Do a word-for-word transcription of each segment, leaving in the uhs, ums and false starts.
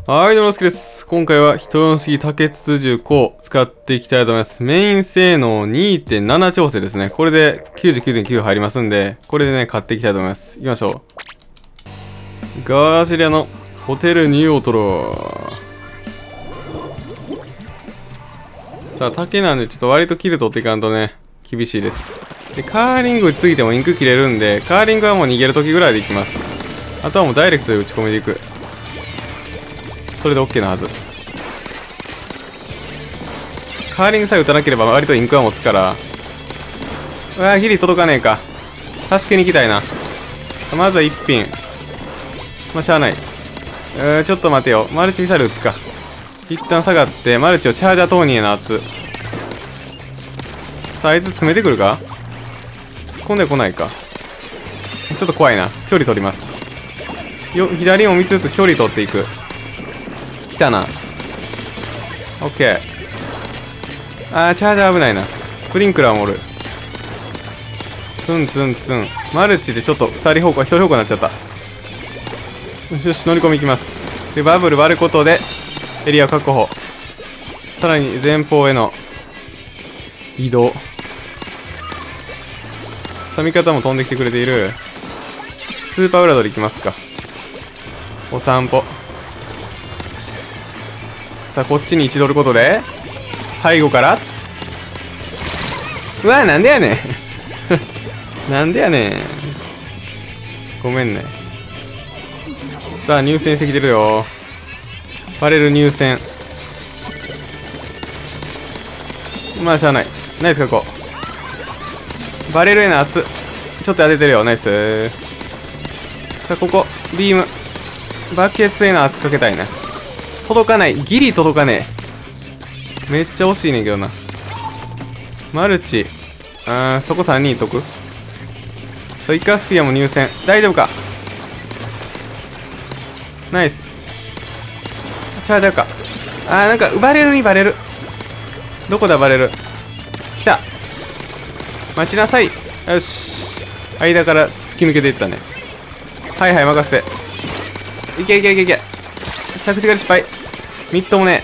はい、どうもすけです。今回は人の式竹筒銃を使っていきたいと思います。メイン性能 にてんなな 調整ですね。これで きゅうじゅうきゅうてんきゅう 入りますんで、これでね、買っていきたいと思います。行きましょう。ガーシリアのホテルニューオトロ。さあ、竹なんでちょっと割とキル取っていかんとね、厳しいです。で、カーリング打ちすぎてもインク切れるんで、カーリングはもう逃げる時ぐらいでいきます。あとはもうダイレクトで打ち込みでいく。それで OK なはず。カーリングさえ打たなければ割とインクは持つから。うわー、ギリ届かねえか。助けに行きたいな。まずはいっぴん。まあ、しゃあない。うー、ちょっと待てよ。マルチミサイル撃つか。一旦下がって、マルチをチャージャー投入の圧。さあ、あいつ詰めてくるか？突っ込んでこないか。ちょっと怖いな。距離取ります。よ、左もみっつずつ距離取っていく。来たな。オッケー。あー、チャージャー危ないな。スプリンクラーもおる。ツンツンツン。マルチでちょっとふたり方向、ひとり方向になっちゃった。よしよし、乗り込みいきます。で、バブル割ることで、エリア確保。さらに前方への移動。さあ、味方も飛んできてくれている。スーパー裏取りいきますか。お散歩。さあ、こっちに位置取ることで、背後から、うわー、なんでやねん。なんでやねん。ごめんね。さあ、入線してきてるよ。バレル入線。まあ、しゃあない。ナイス確保。バレルへの圧。ちょっと当ててるよ。ナイス。さあ、ここ、ビーム。バケツへの圧かけたいな。届かない。ギリ届かねえ。めっちゃ惜しいねんけどな。マルチ。あー、そこさんにんいっとく。そう、イカスピアも入線。大丈夫か。ナイス。チャージャーか。あー、なんか、バレルにバレる。どこだ、バレる。来た。待ちなさい。よし。間から突き抜けていったね。はいはい、任せて。いけいけいけいけ。着地が失敗。ミットもね。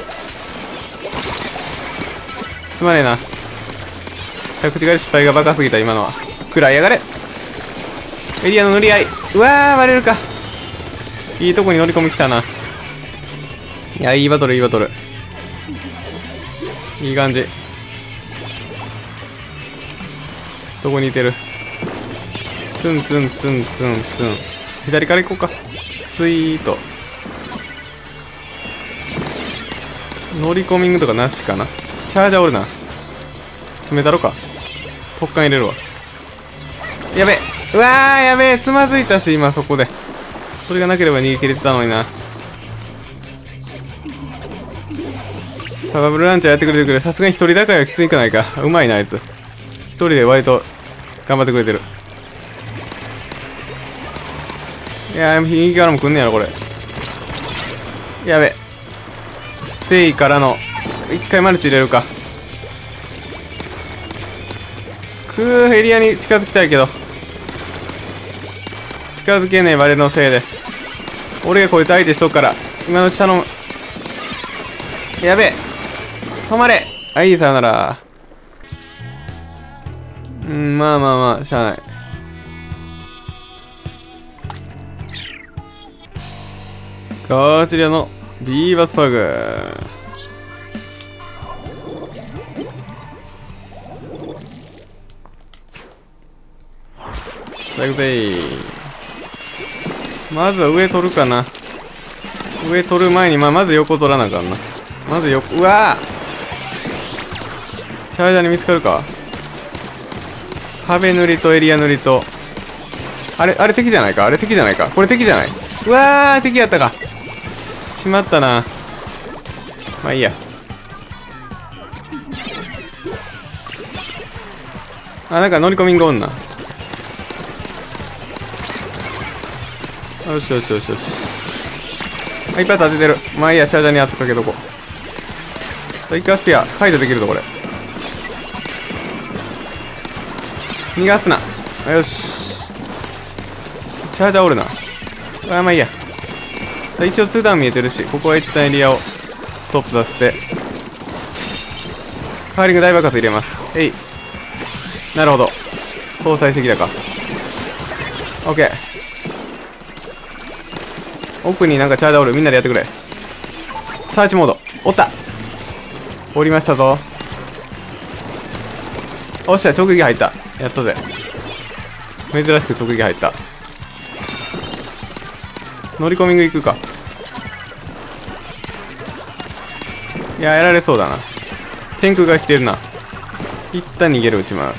すまねえな。着地が失敗がバカすぎた、今のは。食らいやがれ。エリアの塗り合い。うわー、割れるか。いいとこに乗り込みきたな。いや、いいバトル、いいバトル。いい感じ。どこにいてる？ツンツンツンツンツン。左から行こうか。スイート。乗り込ミングとかなしかな。チャージャーおるな。詰めたろか。突貫入れるわ。やべえ。うわー、やべえ。つまずいたし、今そこで。それがなければ逃げ切れてたのにな。サバブルランチャーやってくれてくれ。さすがに一人高いはきついかないか。うまいな、あいつ。一人で割と頑張ってくれてる。いやー、右からも来んねやろ、これ。やべ。ステイからの、一回マルチ入れるか。くー、エリアに近づきたいけど。近づけねえ、バレルのせいで。俺がこいつ相手しとくから、今のうち頼む。やべえ。止まれ。はい、さよなら。うん、まあまあまあ、しゃあない。こちらのビーバスパグ。さあ、行くぜい。まずは上取るかな。上取る前に、まあ、まず横取らなあかんな。まず横、うわー、チャージャーに見つかるか。壁塗りとエリア塗りと。あれ、あれ敵じゃないか。あれ敵じゃないか。これ敵じゃない。うわー、敵やったか。しまったな。まあいいや。あ、なんか乗り込みんがおんな。よしよしよしよし。あ、一発当ててる。まあいいや、チャージャーに圧かけとこう。イカスピア、解除できるぞ、これ。逃がすな。よし。チャージャーおるな。あ、まあいいや。 さあ一応ツーダウン見えてるし、ここは一旦エリアをストップさせて、カーリング大爆発入れます。えい。なるほど、相殺してきたか。 OK。 奥になんかチャーダーおる。みんなでやってくれ。サーチモード。おった。降りましたぞ。おっしゃ、直撃入った。やったぜ。珍しく直撃入った。乗り込みング行くか。いや、やられそうだな。天空が来てるな。一旦逃げる。撃ちます。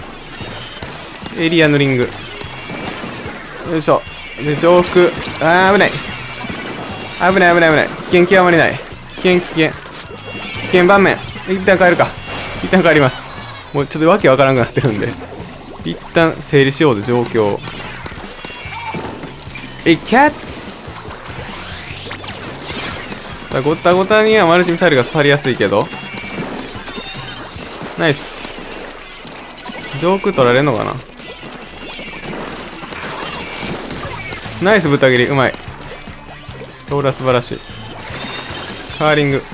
エリアのリング。よいしょ。で、上空。あー、危ない。危ない危ない危ない。危険極まりない。危険危険。危険盤面。一旦帰るか。一旦帰ります。もうちょっとわけわからんくなってるんで。一旦整理しようぜ、状況を。えい、キャッ。さあ、ごったごたにはマルチミサイルが刺さりやすいけど。ナイス。上空取られんのかな。ナイスぶった切り、うまい。ローラ素晴らしい。カーリング。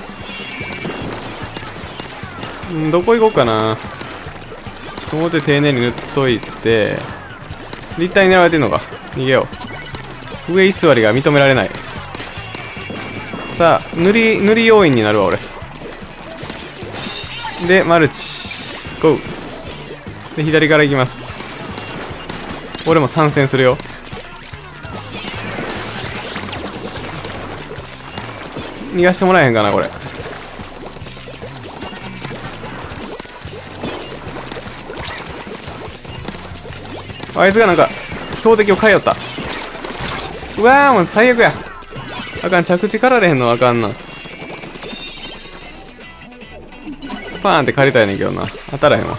んどこ行こうかな。もうちょい丁寧に塗っといて。立体に狙われてんのか。逃げよう。上居座りが認められない。さあ、塗り、塗り要員になるわ、俺。で、マルチ。ゴー。で、左から行きます。俺も参戦するよ。逃がしてもらえへんかな、これ。あいつがなんか標的を変えよった。うわー、もう最悪や。あかん、着地かられへんのあかんな。スパーンって借りたやねんけどな。当たらへんわ。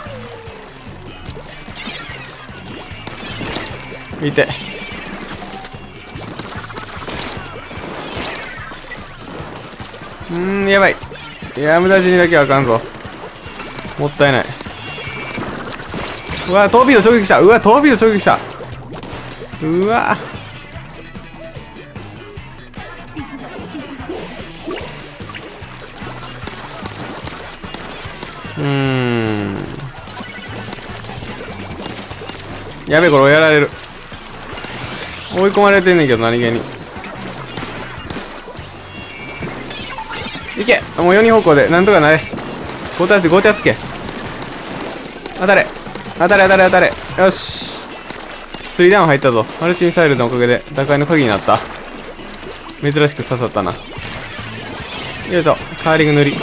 見て。うーん、やばい。いや、無駄死にだけはあかんぞ。もったいない。うわ、トービード直撃した。うわ、トービード直撃した。うわ。うーん。やべえ、これやられる。追い込まれてんねんけど、何気に。いけ。もうよにん方向でなんとかなれ。ごちゃつけごちゃつけ。当たれ当たれ当たれ当たれ。よし、スリーダウン入ったぞ。マルチミサイルのおかげで打開の鍵になった。珍しく刺さったな。よいしょ、カーリング塗り。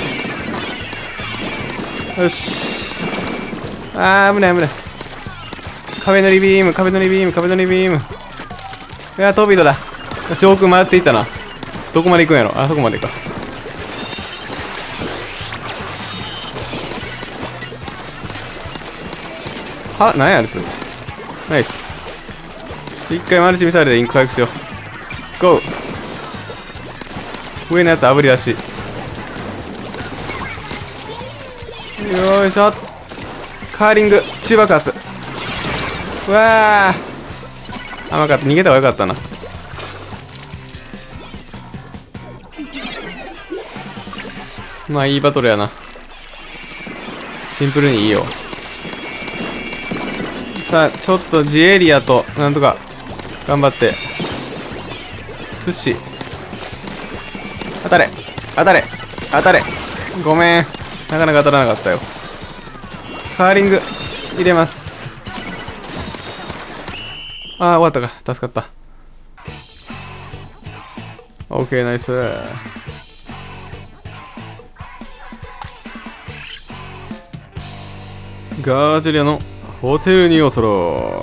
よし。あー、危ない危ない。壁塗りビーム、壁塗りビーム、壁塗りビーム。いや、トービードだ。上空回っていったな。どこまで行くんやろ。あそこまでか。は、なんやあいつ。ナイス。一回マルチミサイルでインク回復しよう。ゴー。上のやつ炙り出し。よいしょ。カーリング中爆発。うわー、甘かった。逃げた方がよかったな。まあいいバトルやな。シンプルにいいよ。さあ、ちょっとジエリアとなんとか頑張って。寿司当たれ当たれ当たれ。ごめん、なかなか当たらなかったよ。カーリング入れます。ああ、終わったか。助かった。オッケー、ナイス。ガージェリアのホテルニオトロ。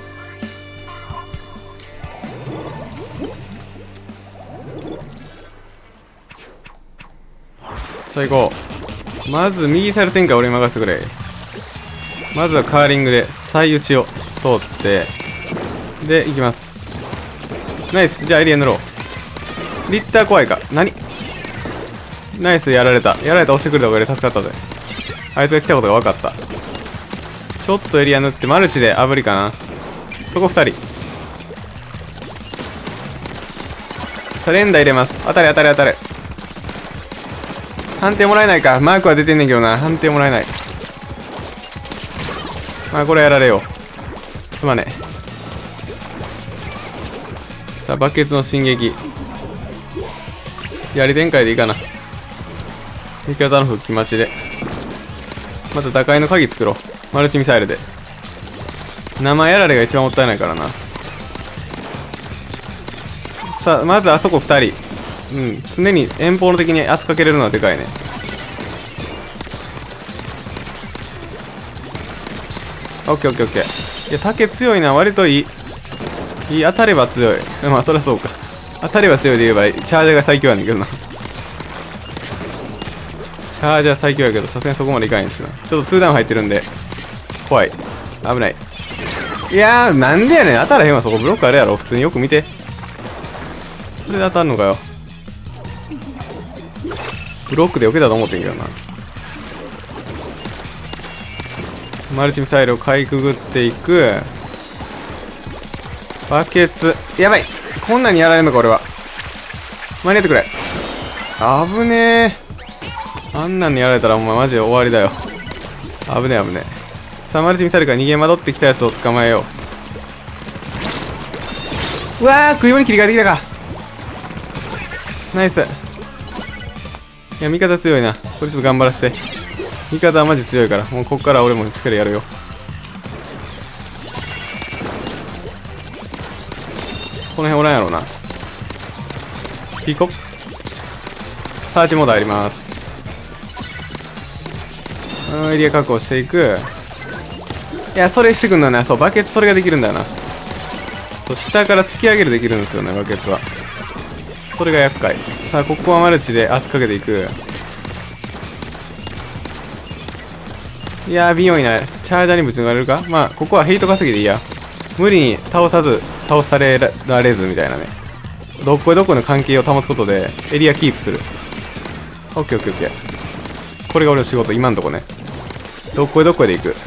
さあ行こう。まず右サイド展開俺に任せてくれ。まずはカーリングで最打ちを通ってで行きます。ナイス。じゃあエリア塗ろう。リッター怖いか。何。ナイス。やられた。やられた。押してくれたおかげで助かったぜ。あいつが来たことが分かった。ちょっとエリア塗ってマルチで炙りかな。そこふたり。 さあ連打入れます。当たれ当たれ当たれ。判定もらえないか。マークは出てんねんけどな。判定もらえない。まあこれやられよう。すまねえ。さあバケツの進撃、やり展開でいいかな。味方の復帰待ちでまた打開の鍵作ろう。マルチミサイルで。生やられが一番もったいないからな。さあまずあそこふたり、うん、常に遠方の敵に圧かけれるのはでかいね。オッケーオッケーオッケー。いや竹強いな。割といいいい。当たれば強い。まあそりゃそうか。当たれば強いで言えばチャージャーが最強やねんけどな。チャージャー最強やけどさすがにそこまでいかへんしな。ちょっとツーダウン入ってるんで怖い。危ない。いやーなんでやねん。当たらへんわ。そこブロックあるやろ。普通によく見て。それで当たんのかよ。ブロックで避けたと思ってんけどな。マルチミサイルをかいくぐっていく。バケツやばい。こんなにやられるのか俺は。間に合ってくれ。危ねえ。あんなんにやられたらお前マジで終わりだよ。危ねえ危ねえ。さあマルチミサイルから逃げ惑ってきたやつを捕まえよう。うわー食い物に切り替えてきたか。ナイス。いや味方強いな。これちょっと頑張らせて。味方はマジ強いからもうこっから俺もしっかりやるよ。この辺おらんやろうな。ピコサーチモード入ります。うん、エリア確保していく。いやそれしてくんだよな。そうバケツそれができるんだよな。そう下から突き上げるできるんですよねバケツは。それが厄介。さあここはマルチで圧かけていく。いやー微妙にな。チャージャーにぶち抜かれるか。まあここはヘイト稼ぎでいいや。無理に倒さず倒されられずみたいなね。どっこいどっこいの関係を保つことでエリアキープする。オッケーオッケーオッケー。これが俺の仕事今んとこね。どっこいどっこいでいく。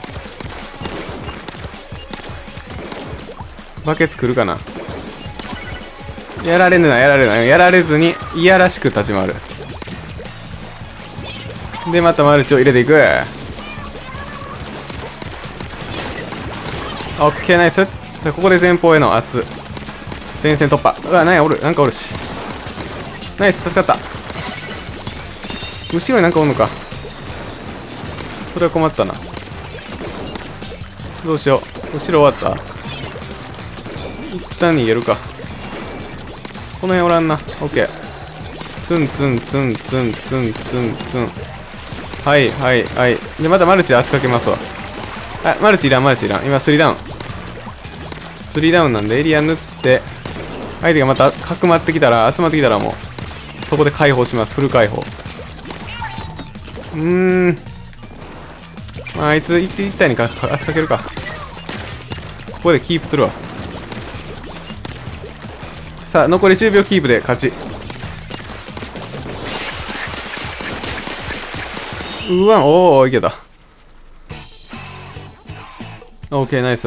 バケツ来るかな。やられるなやられるな。やられずにいやらしく立ち回る。でまたマルチを入れていく。オッケーナイス。さあここで前方への圧。前線突破。うわなんやおる。なんかおるし。ナイス助かった。後ろになんかおんのか。それは困ったな。どうしよう。後ろ終わった。一旦逃げるか。この辺おらんな。オッケー。ツンツンツンツンツンツンツン。はいはいはい。でまたマルチで圧かけますわ。あマルチいらんマルチいらん。今スリーダウンスリーダウンなんでエリア縫って相手がまたかくまってきたら集まってきたらもうそこで解放します。フル解放。うーんまああいつ一体にか圧かけるか。ここでキープするわ。さあ残りじゅうびょうキープで勝ち。うわおおいけた。オーケーナイス。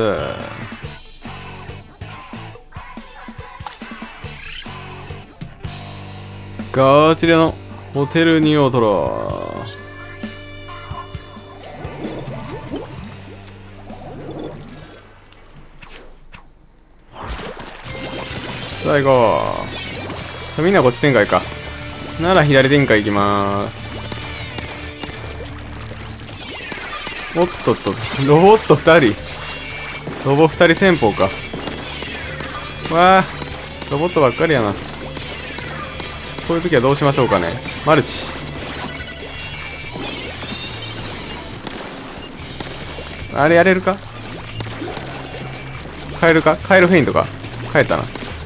ガチレのホテルニオトロ。最後さあみんなこっち展開か。なら左展開いきまーす。おっとっとロボットふたり。ロボふたり戦法か。わあロボットばっかりやな。そういう時はどうしましょうかね。マルチあれやれるか。変えるか。変えるフェイントか。変えたな。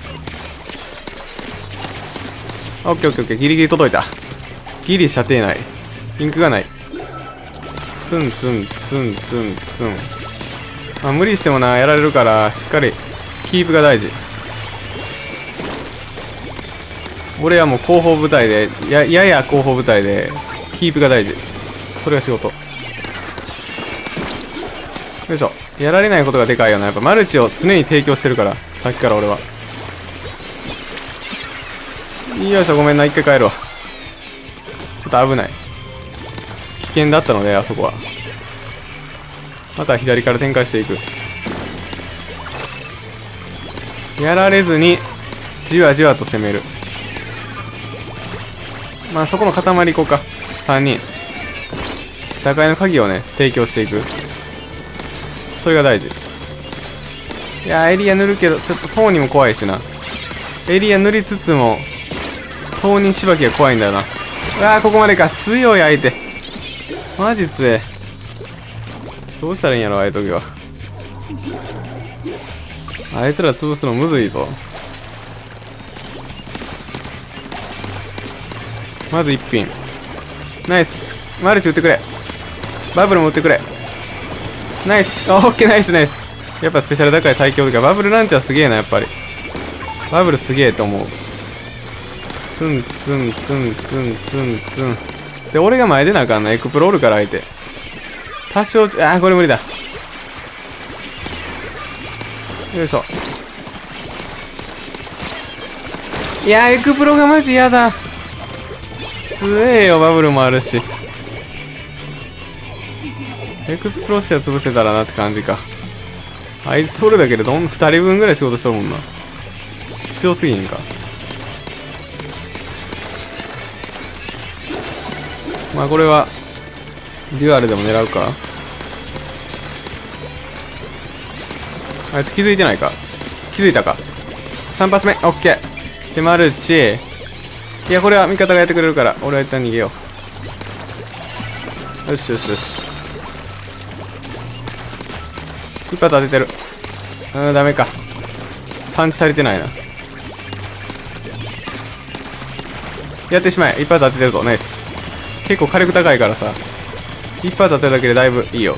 オッケーオッケーオッケー。ギリギリ届いた。ギリ射程内。ピンクがない。ツンツンツンツンツン。まあ無理してもなやられるからしっかりキープが大事。俺はもう後方部隊で や, やや後方部隊でキープが大事。それが仕事。よいしょ。やられないことがでかいよな。やっぱマルチを常に提供してるからさっきから俺は。 よいしょ、ごめんな、一回帰るわ。ちょっと危ない。危険だったので、あそこは。また左から展開していく。やられずに、じわじわと攻める。まあ、そこの塊行こうか。さんにん。打開の鍵をね、提供していく。それが大事。いやー、エリア塗るけど、ちょっと当人も怖いしな。エリア塗りつつも、当人しばきが怖いんだよな。うわー、ここまでか。強い相手。マジ強え。どうしたらいいんやろ、ああいう時は。あいつら潰すのむずいぞ。まず一品。ナイス。マルチ打ってくれ。バブルも打ってくれ。ナイス。オッケー、ナイスナイス。やっぱスペシャル高い最強とか、バブルランチャーすげえな、やっぱり。バブルすげえと思う。ツンツンツンツンツンツン。で、俺が前出なあかんな。エクプロおるから相手。多少、あー、これ無理だ。よいしょ。いやー、エクプロがマジ嫌だ。強えよ、バブルもあるし。エクスプロシア潰せたらなって感じか。あいつおるだけでどんふたりぶんぐらい仕事しとるもんな。強すぎんか。まあこれはデュアルでも狙うか。あいつ気づいてないか。気づいたか。さん発目、オッケー。で、マルチ。いや、これは味方がやってくれるから、俺は一旦逃げよう。よしよしよし。一発当ててる。うん、ダメか。パンチ足りてないな。やってしまえ。一発当ててるぞ。ナイス。結構火力高いからさ。一発当てるだけでだいぶいいよ。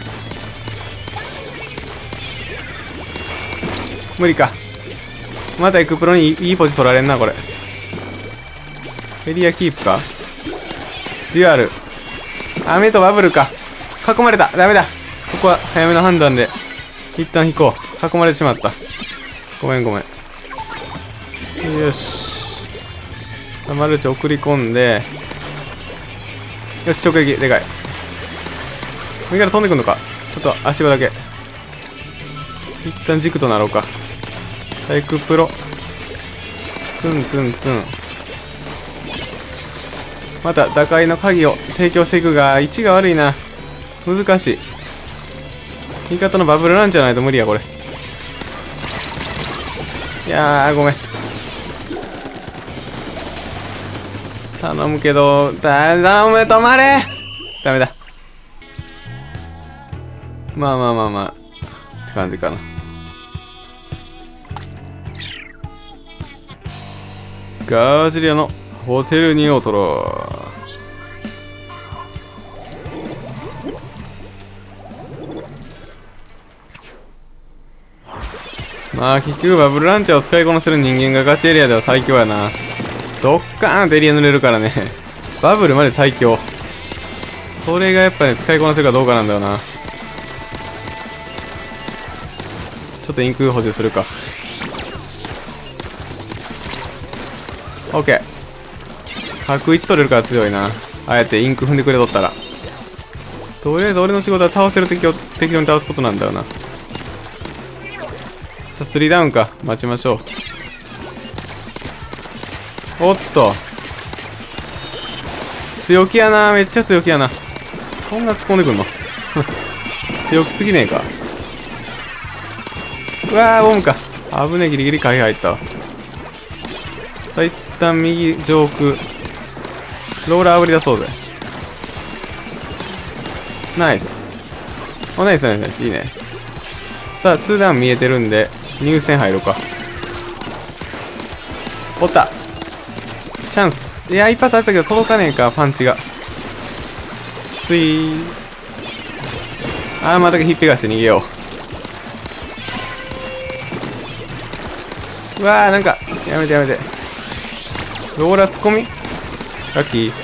無理か。またエクプロにいいポジ取られんな、これ。エリアキープか。デュアル。雨とバブルか。囲まれた。ダメだ。ここは早めの判断で一旦引こう。囲まれてしまった。ごめんごめん。よし。マルチ送り込んで。よし、直撃。でかい。右から飛んでくんのか。ちょっと足場だけ。一旦軸となろうか。サイクプロ。ツンツンツン。また打開の鍵を提供していくが、位置が悪いな。難しい。味方のバブルランじゃないと無理や、これ。いやー、ごめん。頼むけど、だ、頼む、止まれ。ダメだ。まあまあまあまあ。って感じかな。ガージリアのホテルニオートロ。まあ結局バブルランチャーを使いこなせる人間がガチエリアでは最強やな。ドッカーンとエリア塗れるからね。バブルまで最強。それがやっぱね、使いこなせるかどうかなんだよな。ちょっとインク補充するか。オッケー。角いち取れるから強いな。ああやってインク踏んでくれとったら。とりあえず俺の仕事は倒せる敵を適当に倒すことなんだよな。さあ、スリーダウンか。待ちましょう。おっと。強気やな。めっちゃ強気やな。そんな突っ込んでくんの強くすぎねえか。うわー、ボムか。危ねえ、ギリギリ回避入ったわ。さあ、一旦右上空。ローラーあぶり出そうぜ。ナイス。お、ナイスナイスナイス。いいね。さあ、ツーダウン見えてるんで、入線入ろうか。おった。チャンス。いや、一発あったけど届かねえか、パンチが。スイー。あー、またひっぺがして逃げよう。うわー、なんか、やめてやめて。ローラー突っ込みラッキ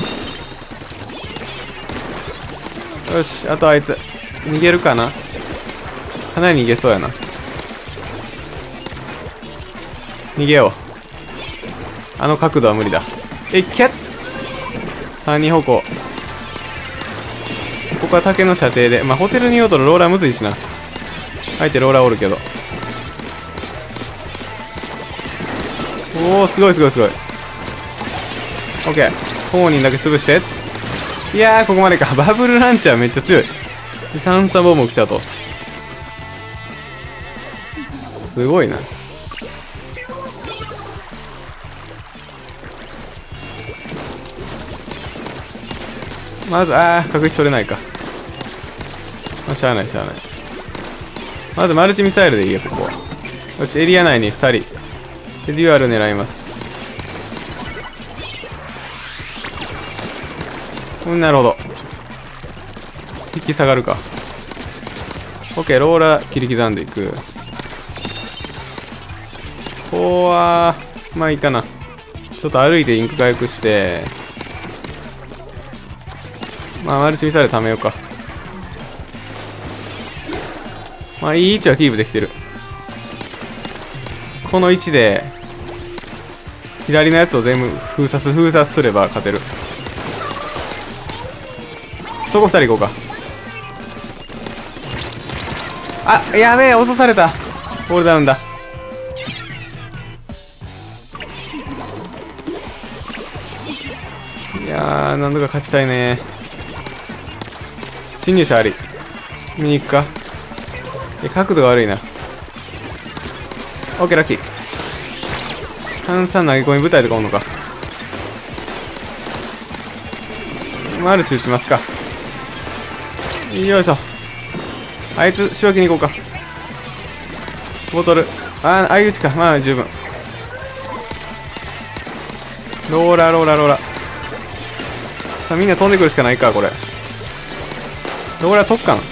ー。よし、あとあいつ。逃げるかな。かなり逃げそうやな。逃げよあの角度は無理だ。えいけっさんに方向。ここは竹の射程で。まあホテルに言おうとローラーむずいしな。相手ローラーおるけど。おお、すごいすごいすごい。オッケー。当人だけ潰して。いやー、ここまでか。バブルランチャーめっちゃ強い。探査ボムも来たと。すごいな。まず、あー、隠し取れないか。まあ、しゃあないしゃあない。まずマルチミサイルでいいよ、ここ。よし、エリア内にふたり。で、デュアル狙います。うん、なるほど。引き下がるか。オッケー、ローラー切り刻んでいく。ここは、まあいいかな。ちょっと歩いてインク回復して、まあマルチミサイル貯めようか。まあいい位置はキープできてる。この位置で、左のやつを全部封鎖す、封鎖すれば勝てる。そこふたり行こうか。あ、やべえ、落とされた。ボールダウンだ。いやー、なんとか勝ちたいね。侵入者あり。見に行くか。え、角度が悪いな。オッケー、ラッキー。炭酸投げ込み部隊とかおんのか。マルチ打ちますか。よいしょ。あいつ仕分けに行こうか。ボトル。ああ、相打ちか。まあ十分。ローラーローラーローラー。さあみんな飛んでくるしかないか、これ。ローラー特艦。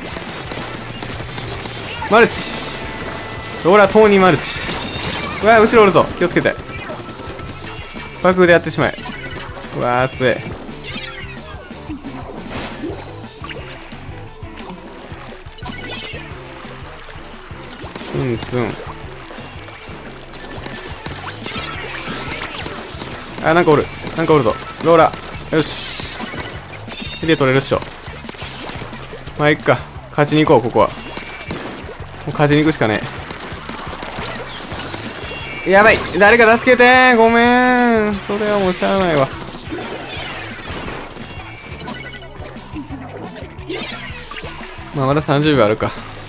マルチ。ローラー投入マルチ。うわー、後ろおるぞ。気をつけて。爆風でやってしまえ。うわー、強え。ツンツン。あ、なんかおる。なんかおるぞ。ローラー。よし。エリア取れるっしょ。まあ、いっか。勝ちに行こう、ここは。もう勝ちに行くしかねえ。やばい。誰か助けてー。ごめん。それはもうしゃあないわ。まあ、まださんじゅうびょうあるか。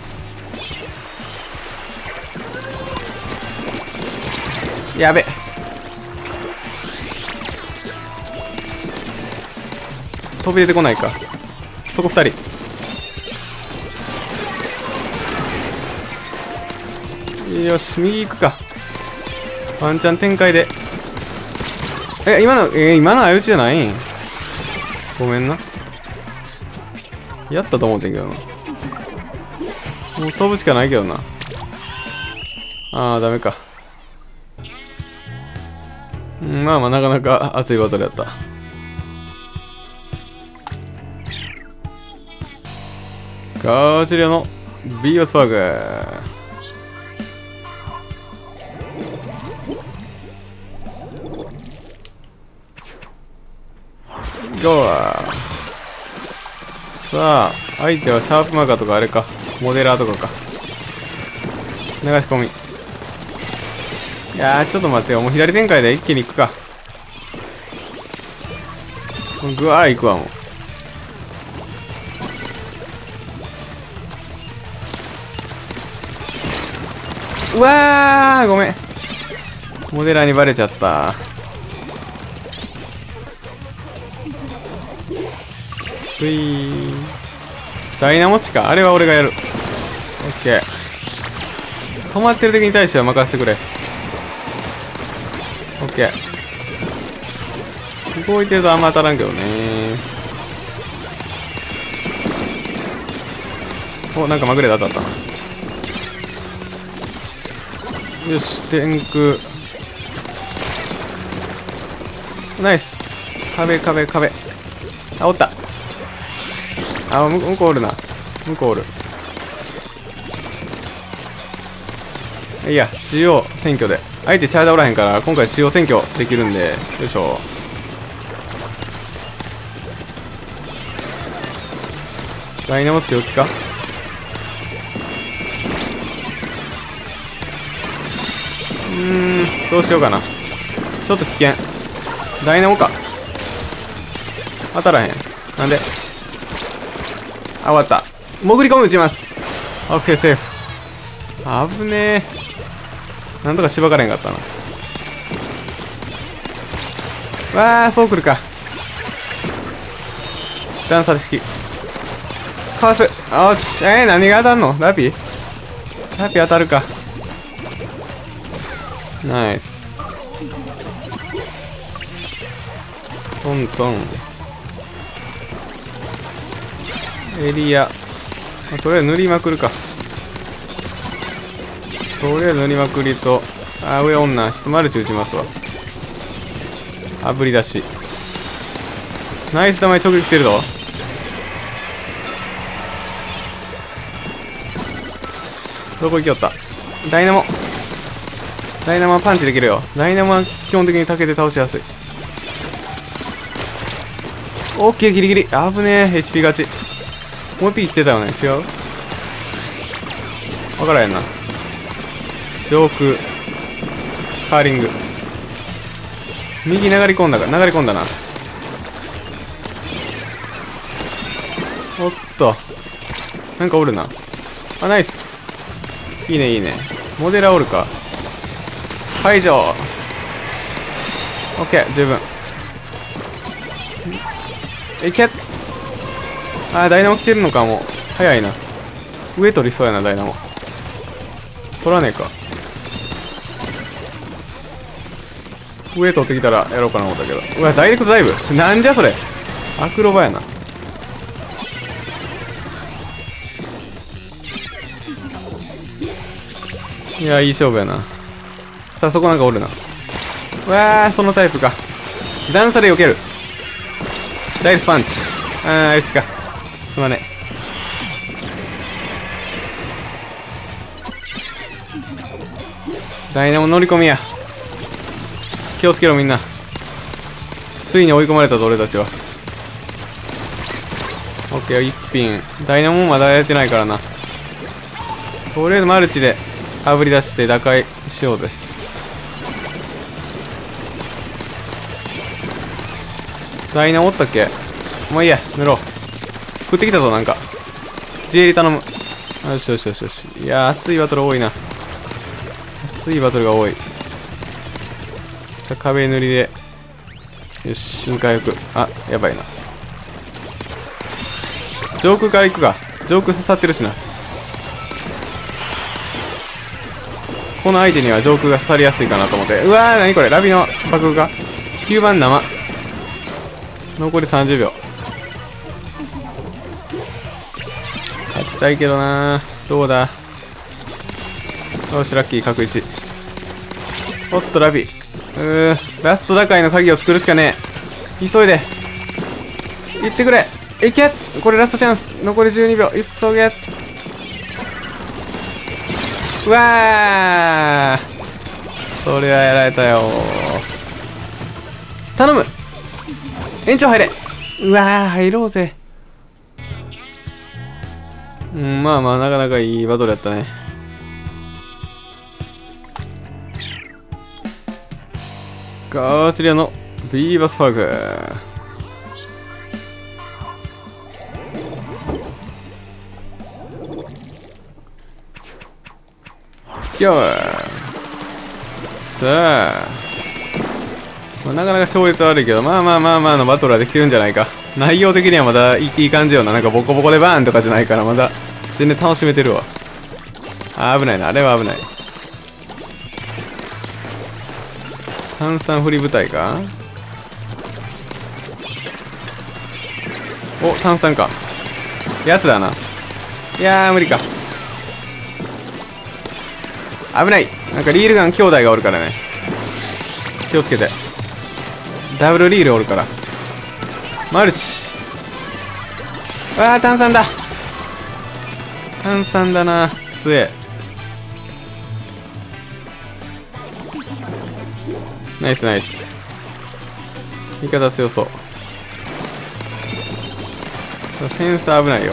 やべ。飛び出てこないか。そこふたり。よし、右行くか。ワンチャン展開で。え、今の、え、今の相打ちじゃないん？ごめんな。やったと思ってんけどな。もう飛ぶしかないけどな。あー、ダメか。うん、まあまあ、なかなか熱いバトルやった。ガチリアのビーオツパーク。ゴー。さあ、相手はシャープマーカーとかあれか。モデラーとかか。流し込み。いやー、ちょっと待ってよ。もう左展開で一気に行くか。ぐわー行くわ、もう。うわー、ごめん。モデラーにバレちゃった。スイー。ダイナモッチか。あれは俺がやる。オッケー。止まってる敵に対しては任せてくれ。オッケー。動いてるとあんま当たらんけどね。お、なんかまぐれで当たったな。よし、天空。ナイス。壁、壁、壁。あ、おった。あ、向こうおるな。向こうおる。いや、しよう、選挙で。 相手チャージおらへんから今回中央選挙できるんで、よいしょ。ダイナも強気か。うーん、どうしようかな。ちょっと危険。ダイナモか。当たらへん。なんで。あ、終わった。潜り込む打ちます。オッケー、セーフ。危ねえ。なんとかしばかれんかったな。わあ、そうくるか。段差式。かわす。よし。えー、何が当たんの？ラピ？ラピ当たるか。ナイス。トントン。エリア。とりあえず塗りまくるか。とりあえず塗りまくりと、あー、上女。ちょっとマルチ打ちますわ。あぶり出し。ナイス玉に直撃してるぞ。どこ行きよった。ダイナモ。ダイナモはパンチできるよ。ダイナモは基本的に竹で倒しやすい。オッケー、ギリギリ。あぶねえ。エイチピー 勝ち。もう一匹来てたよね。違う？わからへんな。上空。カーリング。右流れ込んだか。流れ込んだな。おっと。なんかおるな。あ、ナイス。いいね、いいね。モデラーおるか。排除。オッケー、十分。いけ。あー、ダイナモ来てるのか。もう早いな。上取りそうやな、ダイナモ。取らねえか。上取ってきたらやろうかな思ったけど。うわ、ダイレクトダイブ。なんじゃそれ。アクロバやな。いや、いい勝負やな。さあ、そこなんかおるな。うわー、そのタイプか。段差で避ける。ダイレクトパンチ。あー、うちか。すまねえ。ダイナモ乗り込みや。気をつけろみんな。ついに追い込まれたぞ俺たちは。オッケー、一品。ダイナモまだやれてないからな。とりあえずマルチであぶり出して打開しようぜ。ダイナモおったっけ。もういいや、塗ろう。降ってきたぞ、なんか。ジエリ頼む。よしよしよしよし。いやー、熱いバトル多いな。熱いバトルが多い。じゃあ、壁塗りで。よし、深海浴。あ、やばいな。上空から行くか。上空刺さってるしな。この相手には上空が刺さりやすいかなと思って。うわー、なにこれ。ラビの爆風か。きゅうばん生。残りさんじゅうびょう。勝ちたいけどな。どうだ。よし、ラッキー、確一。おっと、ラビ。うー、ラスト打開の鍵を作るしかねえ。急いで。いってくれ。いけ。これラストチャンス。残りじゅうにびょう。急げ。うわー。それはやられたよ。頼む。延長入れ。うわー、入ろうぜ。うん、まあまあ、なかなかいいバトルやったね。ガーチリアのビーバスパーク。よー。さあ。まあ、なかなか勝率悪いけど、まあまあまあまあのバトルはできてるんじゃないか。内容的にはまだいい感じよな。なんかボコボコでバーンとかじゃないから、まだ全然楽しめてるわ。あー、危ないな。あれは危ない。炭酸振り舞台か。お、炭酸か。やつだな。いやー、無理か。危ない。なんかリールガン兄弟がおるからね。気をつけて。ダブルリールおるから。マルチ。わあ、炭酸だ。炭酸だな。強え。 ナイスナイス。味方強そう。センサー危ないよ。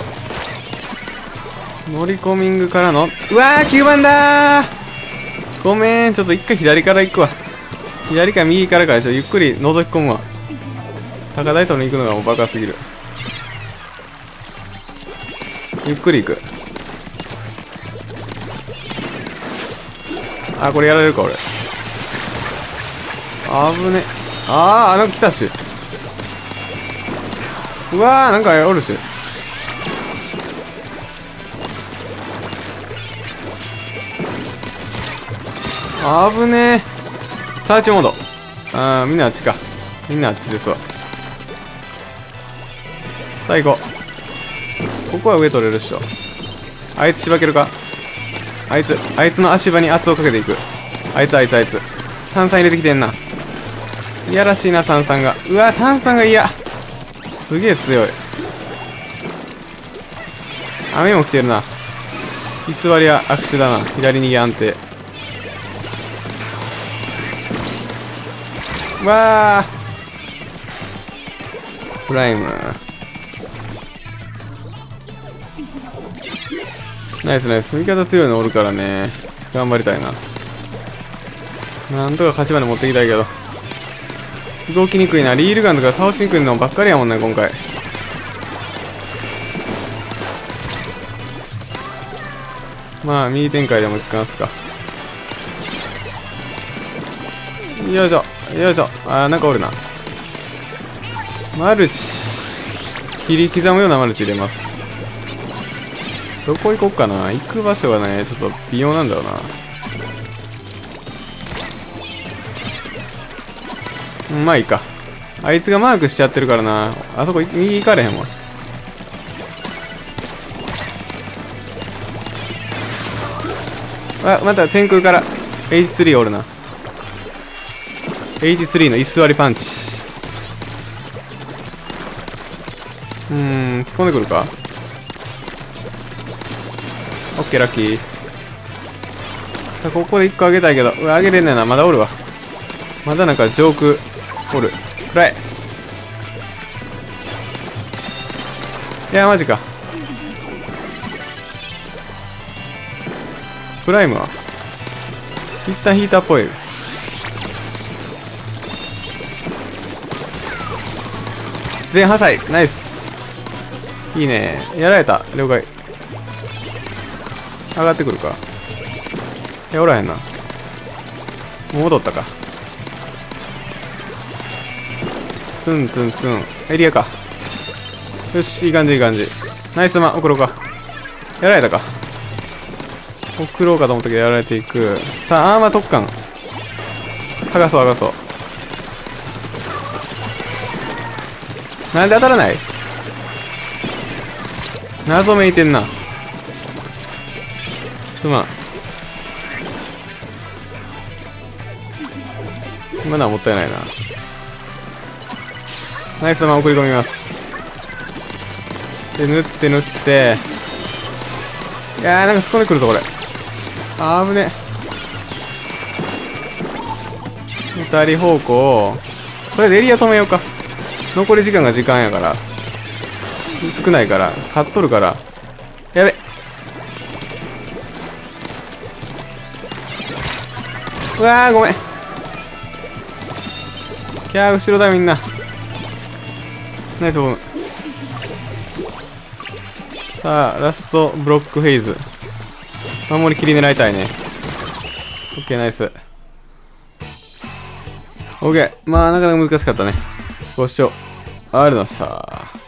乗り込ミングからの、うわーきゅうばんだー。ごめん、ちょっと一回左から行くわ。左か右からか、ちょっとゆっくり覗き込むわ。高台取りに行くのがもうバカすぎる。ゆっくり行く。あ、これやられるか俺。あぶね。あー、なんか来たし。うわー、なんかおるし。あぶねー。サーチモード。あー、みんなあっちか。みんなあっちですわ。最後。ここは上取れるっしょ。あいつしばけるか。あいつ、あいつの足場に圧をかけていく。あいつあいつあいつ。炭酸入れてきてんな。いやらしいな、炭酸が。うわ、炭酸が嫌。すげえ強い。雨も来てるな。居座りは握手だな。左逃げ安定。わー。プライム。ナイスナイス。味方強いのおるからね。頑張りたいな。なんとか勝ちまで持っていきたいけど。動きにくいな。リールガンとか倒しにくいのばっかりやもんね、今回。まあ、右展開でもいきますか。よいしょ。よいしょ。あー、なんかおるな。マルチ。切り刻むようなマルチ入れます。どこ行こっかな。行く場所がね、ちょっと微妙なんだよな。うん、まあいいか。あいつがマークしちゃってるからな。あそこ右行かれへんわ。あ、また天空から エイチスリー おるな。エイチスリー の居座りパンチ。うーん、突っ込んでくるか。オッケー、ラッキー。さあ、ここでいっこあげたいけど、うわ、あげれんねえな。まだおるわ。まだなんか上空おる。くらえ。いや、マジか。プライムは一旦引いたっぽい。全破砕。ナイス。いいね。やられた。了解。上がってくるか。いや、おらへんな。もう戻ったか。ツンツンツン。エリアか。よし、いい感じいい感じ。ナイスマ、送ろうか。やられたか。送ろうかと思ったけどやられていく。さあ、アーマー特艦。剥がそう剥がそう。なんで当たらない？謎めいてんな。すまん。今のはもったいないな。ナイスマン送り込みます。で、縫って縫って。いやー、なんか突っ込んでくるぞ、これ。あーぶね。二人方向。とりあえずエリア止めようか。残り時間が時間やから。少ないから。買っとるから。やべ。うわー、ごめん。キャー、後ろだみんな。ナイスボム。さあ、ラストブロックフェーズ。守りきり狙いたいね。オッケー、ナイス。オッケー。まあ、なかなか難しかったね。ご視聴ありがとうございました。